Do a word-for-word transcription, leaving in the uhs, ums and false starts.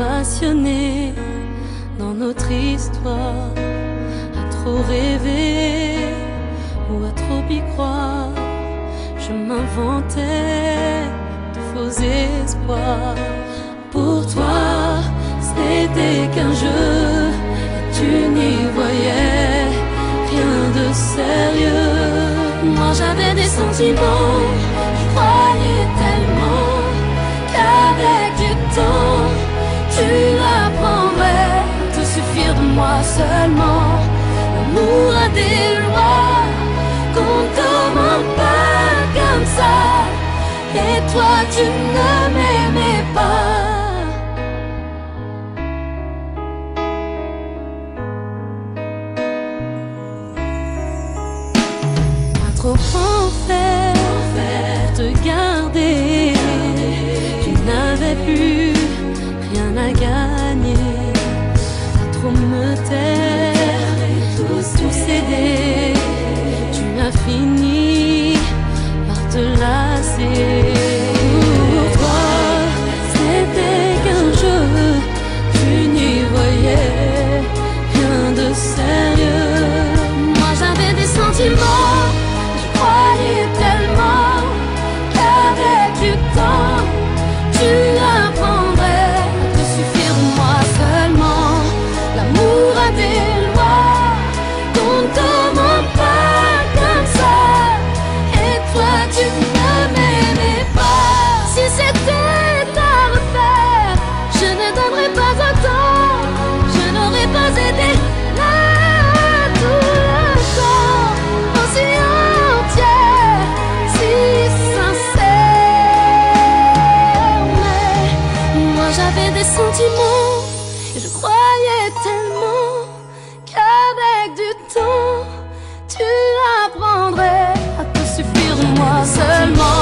passionné dans notre histoire, à trop rêver ou à trop y croire. Je m'inventais de faux espoirs. Pour toi, c'était qu'un jeu et tu n'y voyais rien de sérieux. Moi j'avais des sentiments, je croyais tellement qu'avec du temps tu apprendrais à te suffire de moi seulement. L'amour a des lois qu'on ne demande pas comme ça, et toi tu ne m'aimais pas. Trop en fait te garder, tu n'avais plus rien à gagner. À trop me taire, tout céder, tu as fini par te lasser. Pour toi, c'était qu'un jeu, tu n'y voyais rien de sérieux. Moi j'avais des sentiments, croyais tellement qu'avec du temps tu apprendrais à te suffire de moi seulement. L'amour a des lois qu'on ne demande pas comme ça, et toi tu ne m'aimais pas. Si c'était à refaire, je ne donnerais pas autant, je n'aurais pas été là tout le temps, aussi j'avais des sentiments et je croyais tellement qu'avec du temps tu apprendrais à te suffire de moi seulement.